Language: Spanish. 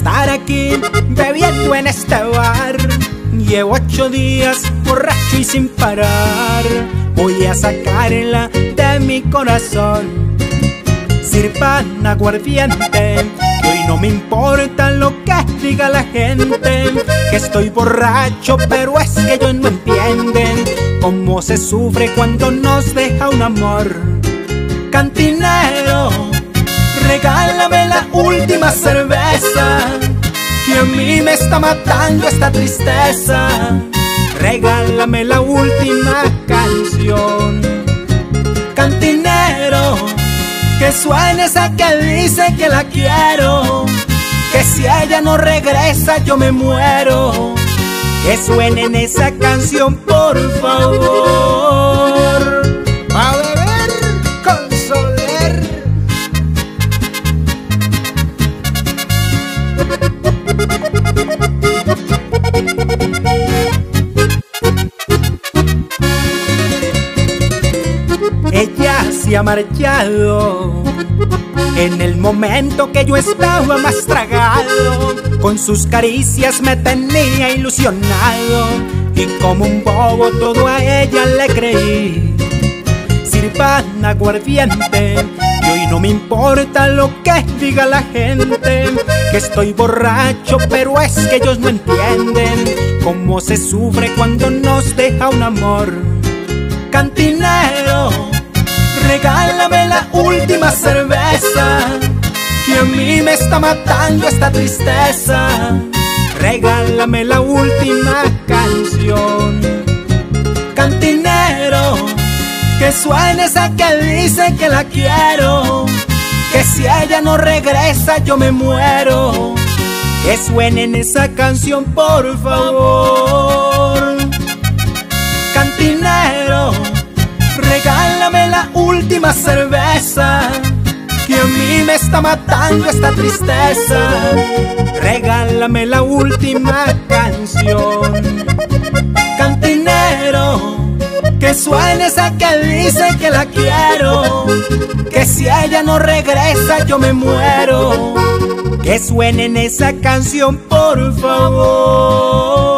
estar aquí bebiendo en este bar. Llevo 8 días borracho y sin parar. Voy a sacarla de mi corazón. Sirvan aguardiente, que hoy no me importa lo que diga la gente. Que estoy borracho, pero es que ellos no entienden cómo se sufre cuando nos deja un amor. Cantinero, regálame la última cerveza, que a mí me está matando esta tristeza. Regálame la última canción. Cantinero, que suene esa que dice que la quiero, que si ella no regresa yo me muero. Que suene en esa canción, por favor. A beber con Soler. Ella se ha marchado en el momento que yo estaba más tragado. Con sus caricias me tenía ilusionado, y como un bobo todo a ella le creí. Sirvan aguardiente, y hoy no me importa lo que diga la gente. Que estoy borracho, pero es que ellos no entienden cómo se sufre cuando nos deja un amor. Cantinero, regálame la última cerveza, que a mí me está matando esta tristeza. Regálame la última canción. Cantinero, que suene esa que dice que la quiero, que si ella no regresa yo me muero. Que suene en esa canción, por favor. Cantinero, regálame la última cerveza, que a mí me está matando esta tristeza. Regálame la última canción. Cantinero, que suene esa que dice que la quiero, que si ella no regresa yo me muero. Que suene en esa canción, por favor.